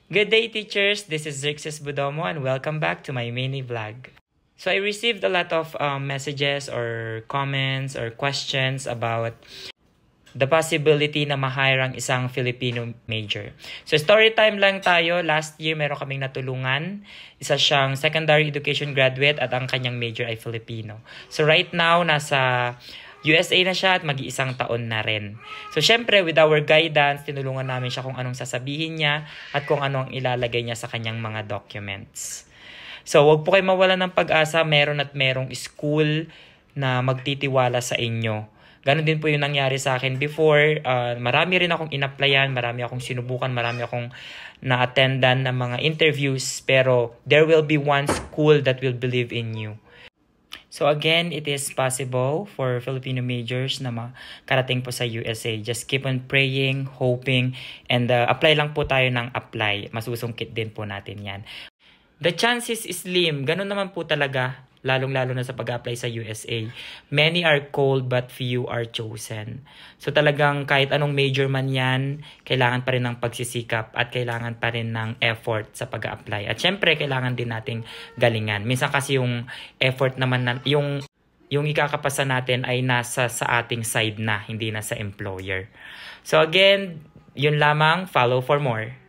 Good day, teachers. This is Xerxes Budomo and welcome back to my mini vlog. So I received a lot of messages or comments or questions about the possibility na ma-hire ang isang Filipino major. So story time lang tayo. Last year meron kaming natulungan. Isa siyang secondary education graduate at ang kanyang major ay Filipino. So right now nasa USA na siya at mag-iisang taon na rin. So syempre with our guidance, tinulungan namin siya kung anong sasabihin niya at kung ano ang ilalagay niya sa kanyang mga documents. So wag po kayo mawala ng pag-asa, meron at merong school na magtitiwala sa inyo. Ganon din po yung nangyari sa akin before. Marami rin akong in-applyan, marami akong sinubukan, marami akong na-attendan ng mga interviews. Pero there will be one school that will believe in you. So again, it is possible for Filipino majors na makarating po sa USA. Just keep on praying, hoping, and apply lang po tayo ng apply. Masusungkit din po natin yan. The chances is slim. Ganun naman po talaga, lalong-lalo na sa pag-apply sa USA. Many are called but few are chosen. So talagang kahit anong major man yan, kailangan pa rin ng pagsisikap at kailangan pa rin ng effort sa pag-apply. At syempre, kailangan din nating galingan. Minsan kasi yung effort naman, yung ikakapasa natin ay nasa sa ating side na, hindi na sa employer. So again, yun lamang. Follow for more.